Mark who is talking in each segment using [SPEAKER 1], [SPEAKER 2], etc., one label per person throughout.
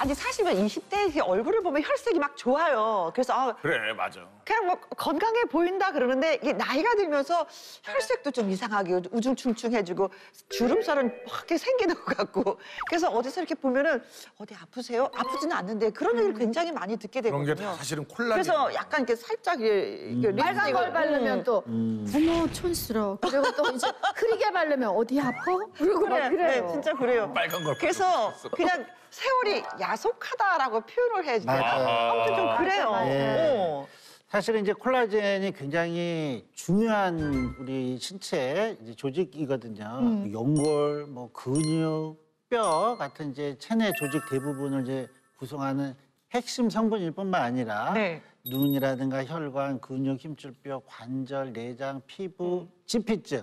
[SPEAKER 1] 아니 사실은 20대 얼굴을 보면 혈색이 막 좋아요. 그래서
[SPEAKER 2] 그래, 맞아.
[SPEAKER 1] 그냥 뭐 건강해 보인다 그러는데 이게 나이가 들면서 혈색도 좀 이상하게 우중충충해지고 주름살은 막 이렇게 생기는 것 같고 그래서 어디서 이렇게 보면은 어디 아프세요? 아프지는 않는데 그런 얘기를 굉장히 많이 듣게
[SPEAKER 2] 그런
[SPEAKER 1] 되거든요.
[SPEAKER 2] 게 다 사실은 콜라겐.
[SPEAKER 1] 그래서 약간 이렇게 살짝 이게
[SPEAKER 3] 빨간 걸 바르면 또 어머 촌스러워. 그리고 또 이제 흐리게 바르면 어디 아파? 그러고 막 그래요.
[SPEAKER 1] 네, 진짜 그래요.
[SPEAKER 2] 빨간 걸
[SPEAKER 1] 그래서 그냥 세월이 야속하다라고 표현을 해야 되나?
[SPEAKER 4] 맞아요.
[SPEAKER 1] 아무튼 좀 그래요.
[SPEAKER 4] 예. 사실은 이제 콜라겐이 굉장히 중요한 우리 신체 이제 조직이거든요. 연골, 뭐 근육, 뼈 같은 이제 체내 조직 대부분을 이제 구성하는 핵심 성분일 뿐만 아니라
[SPEAKER 1] 네.
[SPEAKER 4] 눈이라든가 혈관, 근육, 힘줄뼈, 관절, 내장, 피부, 지피증,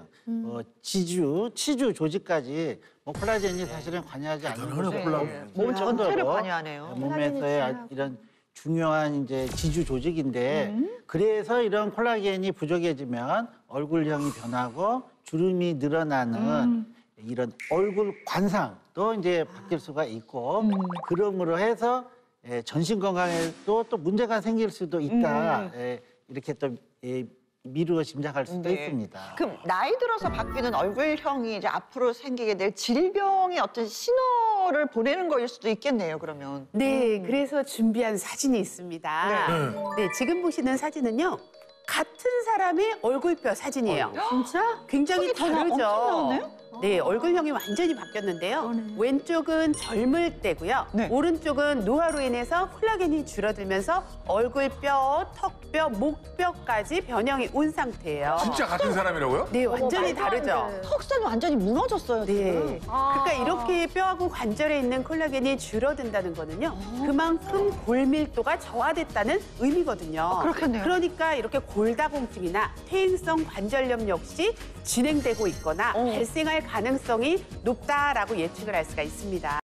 [SPEAKER 4] 지주, 치주 조직까지 뭐 콜라겐이 사실은 관여하지 않는
[SPEAKER 2] 대단하네,
[SPEAKER 4] 것이
[SPEAKER 2] 콜라겐.
[SPEAKER 1] 몸 전체를
[SPEAKER 4] 정도로
[SPEAKER 1] 관여하네요.
[SPEAKER 4] 몸에서의 이런 중요한 이제 지주 조직인데 그래서 이런 콜라겐이 부족해지면 얼굴형이 변하고 주름이 늘어나는 이런 얼굴 관상도 이제 바뀔 수가 있고 그러므로 해서 전신 건강에도 또 문제가 생길 수도 있다. 이렇게 또 미루어 짐작할 수도
[SPEAKER 1] 네.
[SPEAKER 4] 있습니다.
[SPEAKER 1] 그럼 나이 들어서 바뀌는 얼굴형이 이제 앞으로 생기게 될 질병의 어떤 신호를 보내는 거일 수도 있겠네요, 그러면.
[SPEAKER 5] 네, 그래서 준비한 사진이 있습니다. 네, 지금 보시는 사진은요. 같은 사람의 얼굴뼈 사진이에요.
[SPEAKER 3] 진짜?
[SPEAKER 5] 굉장히
[SPEAKER 1] 엄청
[SPEAKER 5] 다르죠.
[SPEAKER 1] 나오네요?
[SPEAKER 5] 네, 얼굴형이 완전히 바뀌었는데요. 왼쪽은 젊을 때고요.
[SPEAKER 1] 네.
[SPEAKER 5] 오른쪽은 노화로 인해서 콜라겐이 줄어들면서 얼굴뼈, 턱뼈, 목뼈까지 변형이 온 상태예요.
[SPEAKER 2] 진짜 같은 사람이라고요?
[SPEAKER 5] 네, 완전히
[SPEAKER 3] 말도 안
[SPEAKER 5] 다르죠.
[SPEAKER 3] 돼.
[SPEAKER 1] 턱선이 완전히 무너졌어요,
[SPEAKER 5] 네.
[SPEAKER 1] 지금.
[SPEAKER 5] 그러니까 이렇게 뼈하고 관절에 있는 콜라겐이 줄어든다는 거는요. 그만큼 골밀도가 저하됐다는 의미거든요.
[SPEAKER 1] 그렇겠네요.
[SPEAKER 5] 그러니까 이렇게 골다공증이나 퇴행성 관절염 역시 진행되고 있거나 발생할 가능성이 높다라고 예측을 할 수가 있습니다.